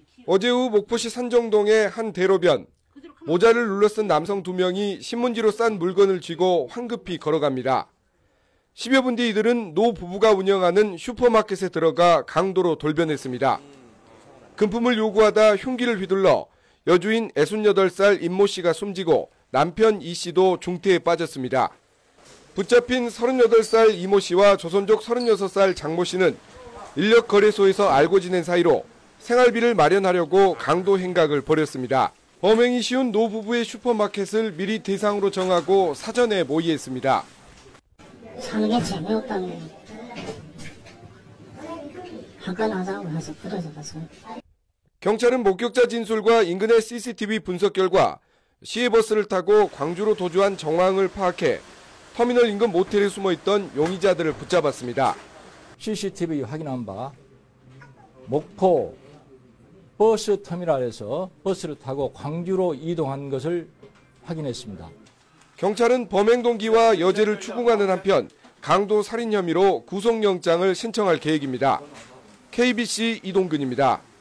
어제 오후 목포시 산정동의 한 대로변. 모자를 눌러 쓴 남성 2명이 신문지로 싼 물건을 쥐고 황급히 걸어갑니다. 10여 분 뒤 이들은 노 부부가 운영하는 슈퍼마켓에 들어가 강도로 돌변했습니다. 금품을 요구하다 흉기를 휘둘러 여주인 68살 임모 씨가 숨지고 남편 이 씨도 중태에 빠졌습니다. 붙잡힌 38살 이모 씨와 조선족 36살 장모 씨는 인력거래소에서 알고 지낸 사이로 생활비를 마련하려고 강도 행각을 벌였습니다. 범행이 쉬운 노부부의 슈퍼마켓을 미리 대상으로 정하고 사전에 모의했습니다. 사는 게 재미없다면 한건 하자고 해서 그래서 갔어요. 경찰은 목격자 진술과 인근의 CCTV 분석 결과 시외버스를 타고 광주로 도주한 정황을 파악해 터미널 인근 모텔에 숨어있던 용의자들을 붙잡았습니다. CCTV 확인한 바 목포 버스 터미널에서 버스를 타고 광주로 이동한 것을 확인했습니다. 경찰은 범행 동기와 여죄를 추궁하는 한편 강도 살인 혐의로 구속영장을 신청할 계획입니다. KBC 이동근입니다.